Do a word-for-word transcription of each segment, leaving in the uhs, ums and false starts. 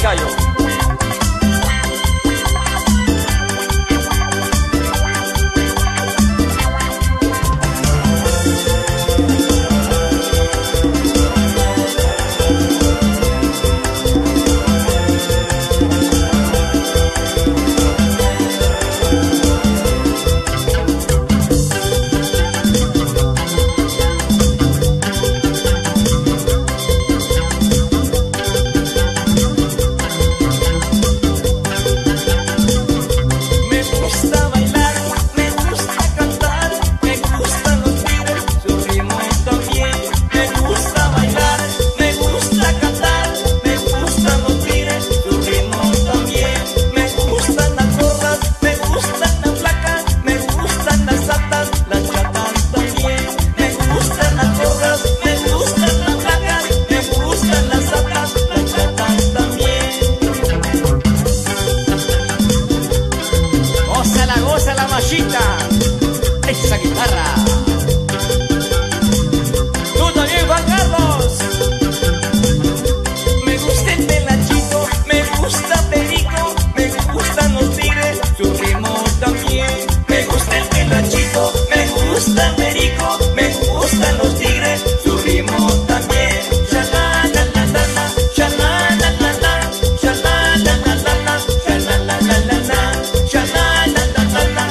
Chayo. Esa guitarra. Tú también, Juan Carlos. Me gusta el pelachito, me gusta Perico, me gustan los tigres, su ritmo también. Me gusta el pelachito, me gusta Perico, me gustan los tigres, su ritmo también. Sha-la-la-la-la-la, sha-la-la-la-la, sha-la-la-la-la-la, sha-la-la-la-la-la, sha-la-la-la-la-la.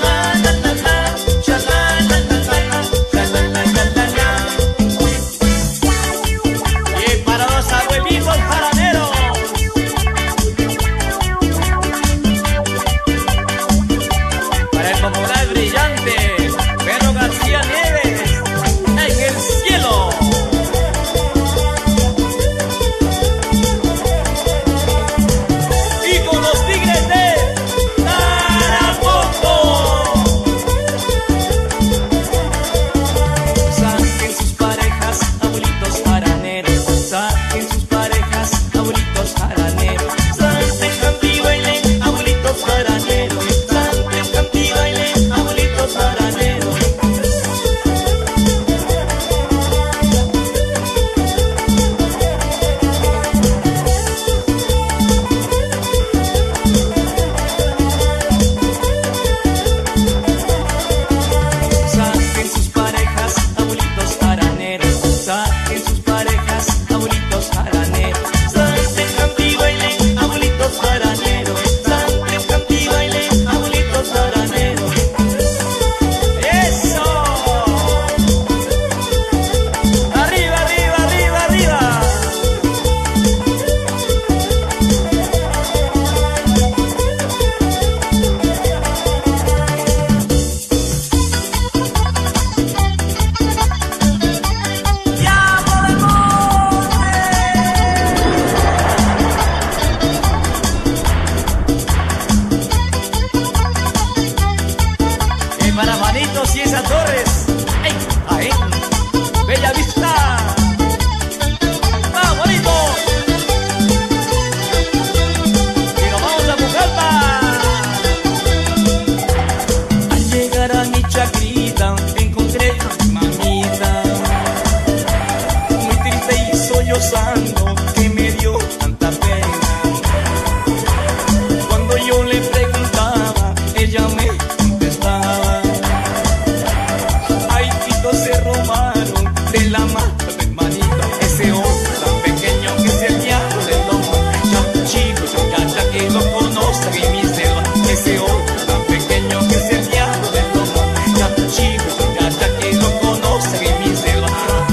Para Manitos y esas Torres, ¡ay! ¡Ahí! ¡Bella Vista! ¡Vamos, bonito! Y nos vamos a Pucallpa. Al llegar a mi chacrita, encontré a mi mamita, muy triste y sollozando, que me dio tanta pena. Cuando yo le preguntaba, ella me contestaba: se robaron de la mata de manito ese hombre tan pequeño que es el diablo del lomo. Ya chico, ya ya que lo conozco y mi selva. Ese hombre tan pequeño que es el diablo del lomo. Ya chico, ya ya que lo conozco y mi selva.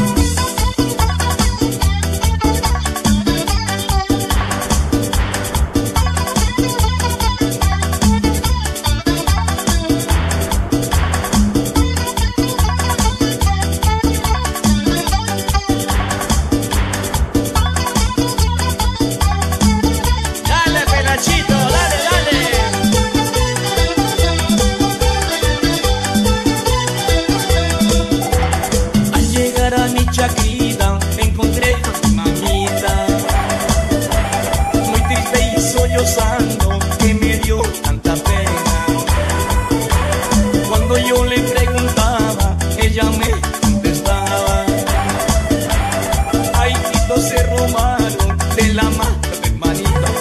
Chacrita, encontré a mi mamita, muy triste y sollozando, que me dio tanta pena. Cuando yo le preguntaba, ella me contestaba: ay, Tito, se robaron de la mata de manito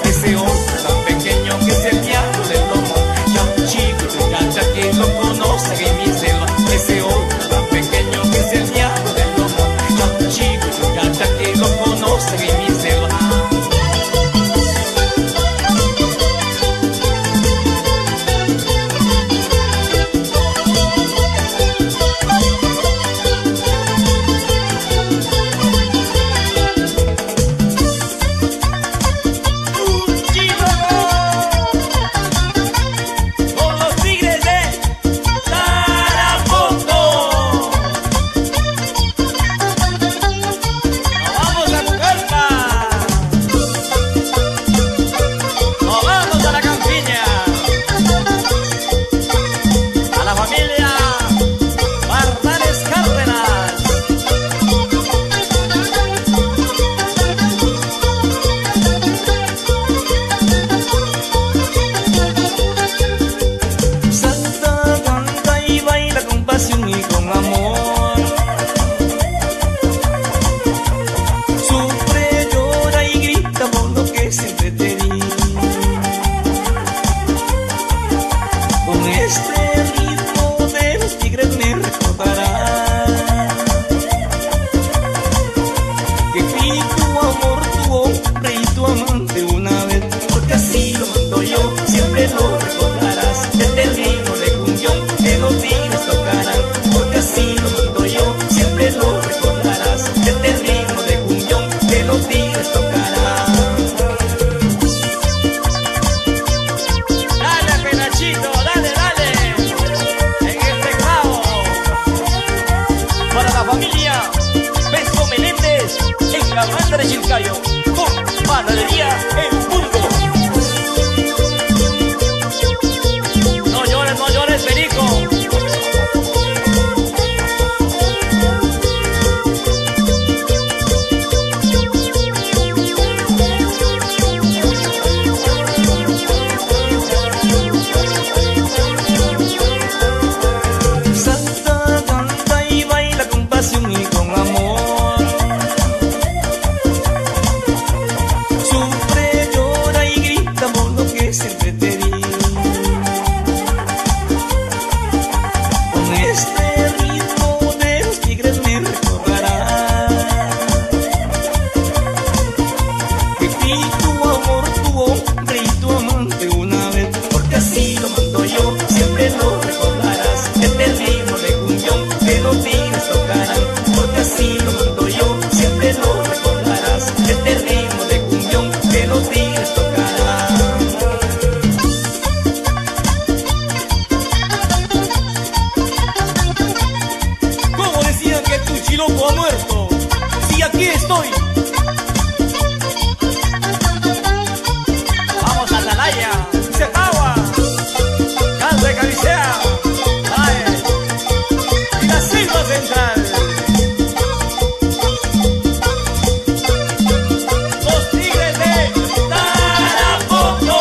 con Panadería El Punto. No llores, no llores, Perico. Loco ha muerto, sí, aquí estoy. Vamos a Atalaya, se acaba. Canta y cabecea. Ay, y la selva central. Los tigres de Tarapoto.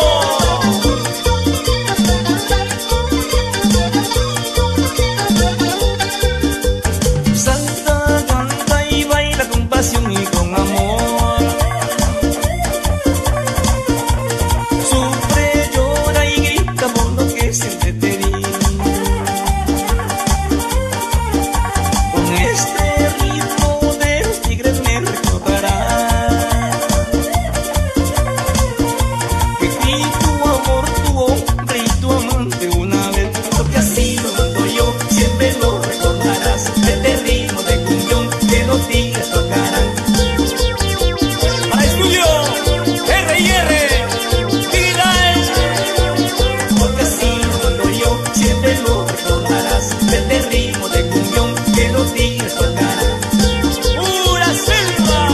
Y con amor sufre, llora y grita por lo que siempre te di. Con este ritmo de los tigres me recordará que di tu amor, tu hombre y tu amante una vez, porque así lo mando yo, siempre lo recordarás. Este ritmo de cumbión que los tigres tocarán. Este ritmo de cumbión que los tigres tocarán. ¡Pura selva!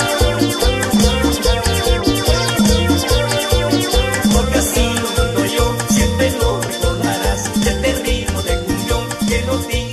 Porque así lo mando yo, siempre lo recordarás. Este ritmo de cumbión que los tigres